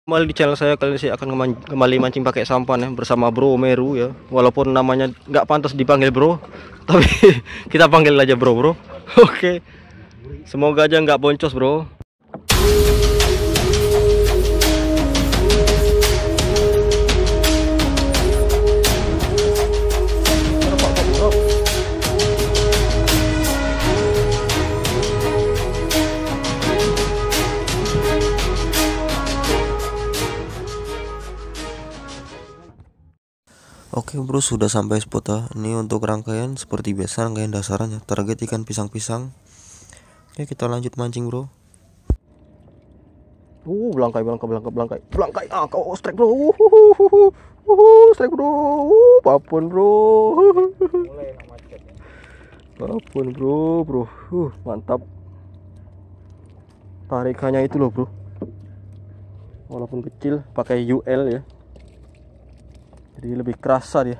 Kembali di channel saya kali ini saya akan kembali mancing pakai sampan ya bersama Bro Meru ya. Walaupun namanya nggak pantas dipanggil Bro, tapi kita panggil aja Bro. Oke. Semoga aja nggak boncos Bro. Oke bro, sudah sampai spot ya. Ini untuk rangkaian seperti biasa, rangkaian dasarannya. Target ikan pisang-pisang. Oke, kita lanjut mancing bro. Belangkai. Ah, kau strike bro. Strike bro. Papun bro. Papun bro. Mantap. Tarikannya itu loh bro. Walaupun kecil, pakai UL ya. Jadi lebih kerasa dia.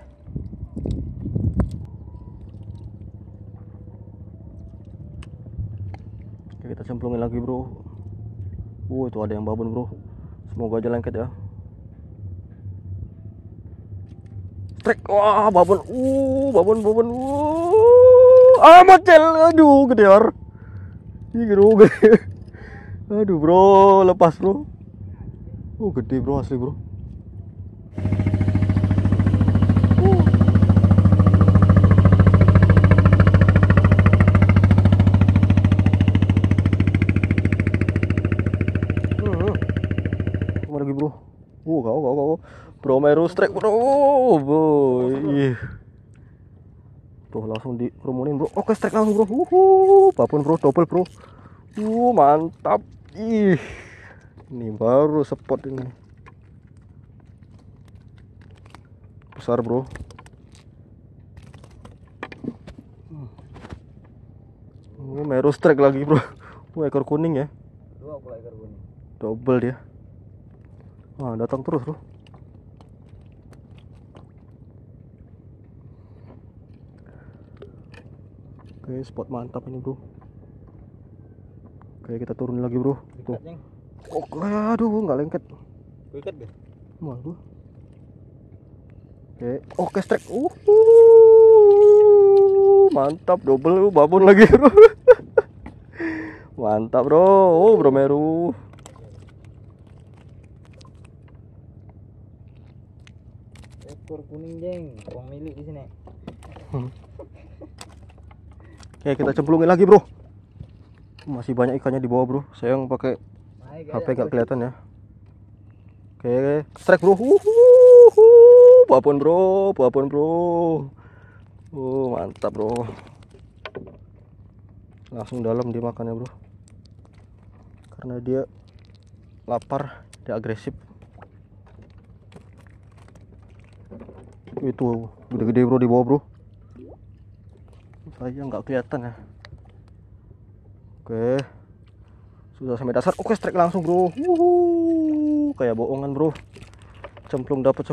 Oke, kita cemplungin lagi bro. Itu ada yang babon bro. Semoga aja lengket ya. Strike. Wah, babon. Babon. Macel. Aduh, gede war. Ini bro, gede. Aduh bro, lepas bro. Gede bro, asli bro. Lagi bro. Kau. Bro Meru strike bro. Boy. Tuh langsung dikerumunin bro. Oke, strike langsung bro. Apapun bro, double bro. Mantap. Ini baru spot ini. Besar bro. Meru strike lagi bro. Ekor kuning ya. Dua pula ekor kuning. Double dia. Datang terus bro. Oke, spot mantap ini bro. Oke, kita turun lagi bro. Tuh. Aduh, nggak lengket. Ikat deh. Waduh. Oke, strike. Mantap, double babon lagi bro. Mantap bro. Bro Meru. Ekor kuning jeng, uang milik di sini. Oke, kita cemplungin lagi bro. Masih banyak ikannya di bawah bro. Saya yang pakai HP gak kelihatan ya. Oke, strike bro. Babon bro. Mantap bro. Langsung dalam dia makannya bro. Karena dia lapar, dia agresif. Itu gede-gede bro di bawah bro. Saya nggak kelihatan ya. Oke, sudah sampai dasar. Oke, strike langsung bro. Kayak bohongan bro. Cemplung dapat.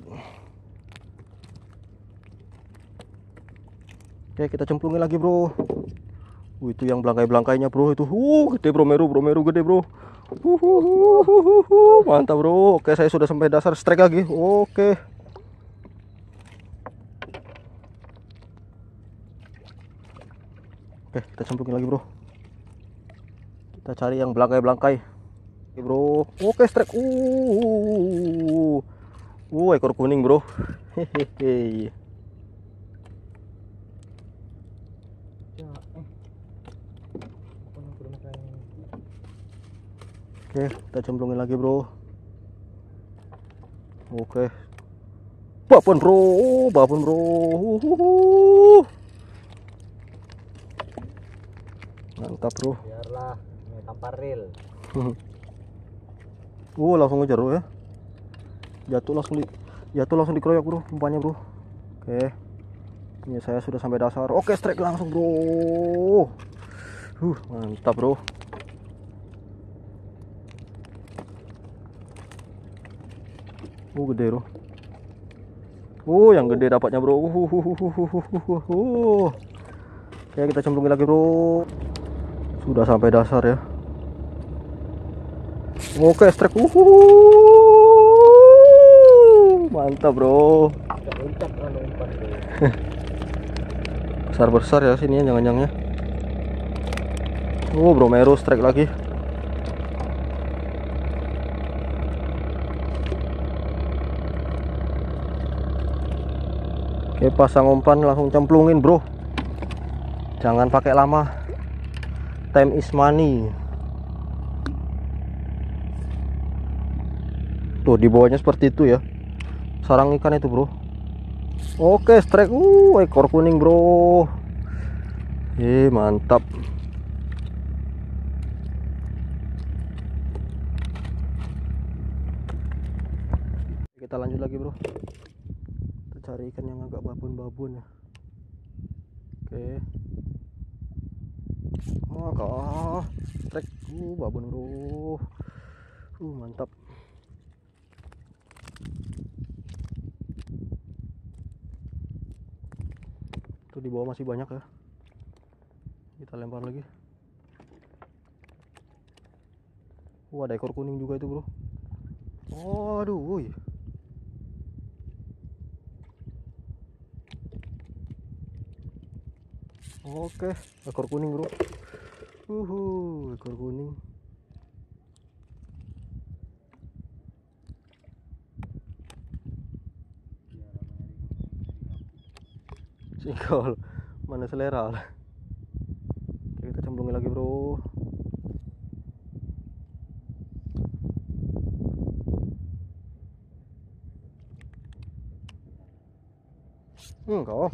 Oke, kita cemplungin lagi bro. Itu yang belangkai-belangkainya bro itu. Gede bro, Meru gede bro. Mantap bro. Oke, saya sudah sampai dasar, strike lagi. Oke. Oke, kita cemplungin lagi bro. Kita cari yang belangkai-belangkai. Oke bro. Oke, strike. Ekor kuning bro. Hehehe. Oke, kita cemplungin lagi bro. Oke. Babon bro. Mantap bro. Biarlah, ini tampar reel. Langsung ngejar bro ya. Jatuh langsung dikeroyok bro umpannya bro. Oke. Ini saya sudah sampai dasar. Oke, strike langsung bro. Mantap bro. Gede bro. Yang gede dapatnya bro. Oke, kita cemplungin lagi bro. Sudah sampai dasar ya. Oke, strike. Mantap, bro. Gak loncat kan umpan bro. Besar-besar ya sini ya jangan-jangan ya. Bro Meru strike lagi. Oke, pasang umpan langsung cemplungin, bro. Jangan pakai lama. Time is money. Tuh di bawahnya seperti itu ya. Sarang ikan itu, bro. Oke, strike. Ekor kuning, bro. Mantap. Kita lanjut lagi, bro. Kita cari ikan yang agak babon-babon ya. Oke. Strike. Babon, bro. Mantap. Tuh di bawah masih banyak ya. Kita lempar lagi. Ada ekor kuning juga itu, bro. Aduh, wuih. Oke, ekor kuning, bro. Ekor kuning. Singgol, mana selera lah. Oke, kita cemplungin lagi, bro. Kau.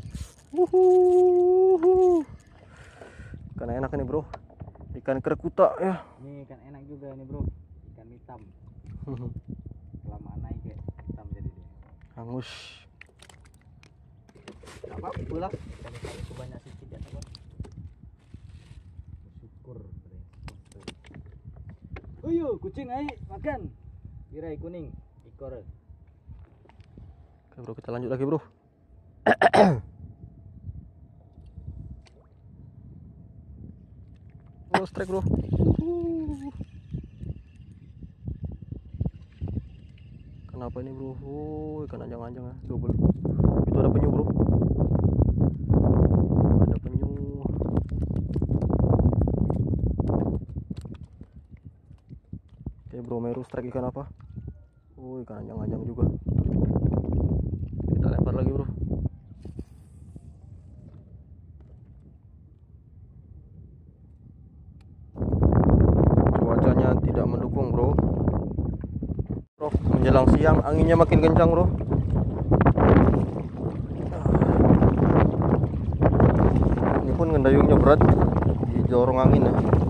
Ikan enak ini, bro. Ikan kerkuta ya. Ini ikan enak juga ini bro. Ikan hitam. Kelamaan naik ya hitam jadi dia. Hangus. Apa itulah ikan hitam itu banyak sedikit ya sobat. Bersyukur. Kucing ayo makan. Tirai kuning ekor. Oke, bro, kita lanjut lagi, bro. Strike, bro. Kenapa ini, bro? Ikan anjang-anjang ya, double. Itu ada penyu, bro. Ada penyu. Oke, bro Meru strike ikan apa? Ikan anjang-anjang juga. Kita lempar lagi, bro. Cuacanya tidak mendukung, bro. Menjelang siang anginnya makin kencang, bro. Ini pun ngedayungnya berat, didorong angin ya.